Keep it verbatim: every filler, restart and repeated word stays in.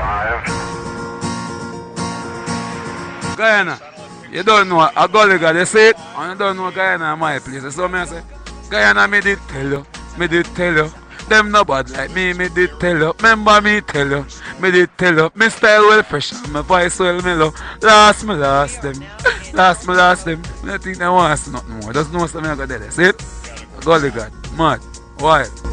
Guyana, you don't know a gully god, you see it? And you don't know Guyana my place. So me say, Guyana me did tell you, me did tell you. Them no bad like me, me did tell you. Remember me tell you, me did tell you. Me style well fresh and my voice well mellow. Last me last them, last me last them. I don't think they want us nothing more. Just know something I got there. See it? A gully god, mad, wild.